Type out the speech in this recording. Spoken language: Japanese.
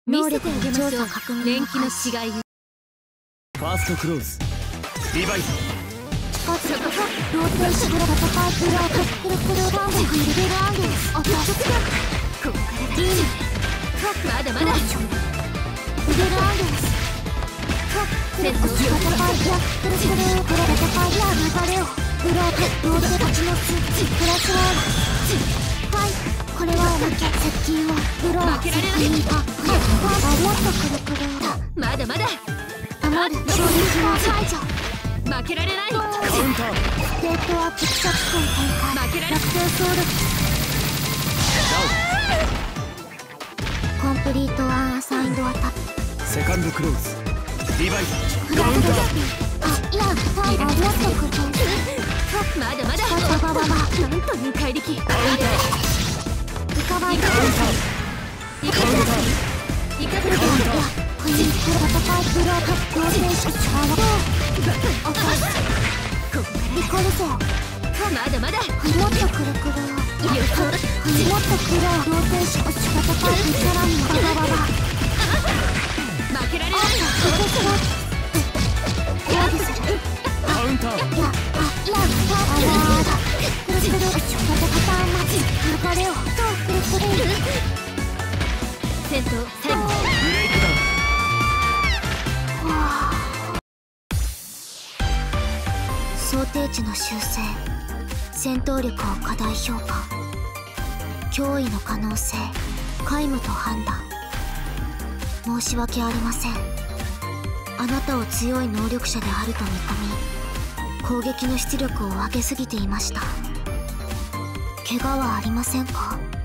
能力の調査確認。 年季の違い。 ファーストクローズリバイブ。 ローテーショングラバトパイプラークルクルランディレベルアンゲスアタック。 ここからいいね。まだまだ。 レベルアンゲスセットバタパイプラクルクルグラバトパイプラー流れをブロークローテたちのスイッチプラスワード。はい、これはおまけ。接近をブロー負けられない。 ありがとうくるくる。 まだまだ。 守る衝撃の排除。 負けられない。 カウンター。 デッドアップ作戦展開。 負けられ楽天ソウルコンプリートアンアサインドアタック。 セカンドクローズリバイブ。 フラットカウンター。 あ、いや、ファイバーブラッドクルまだまだ。 ババババなんという怪力。 リカバイカウンター。カウンター。 いかずいや、クイーンクラバトパイプロートローテーションチャーワーオカスここからリコルセオまだまだ。 もっとくるくるよもっとくるローテーションチャバトパイプさらにババババ負けられない。 カウンター。 いや、くるくるチョコパターンマチ流れをくるくる戦闘最後。 ブレイクダウン。 想定値の修正。戦闘力を過大評価。脅威の可能性皆無と判断。申し訳ありません。あなたを強い能力者であると見込み攻撃の出力を上げすぎていました。怪我はありませんか？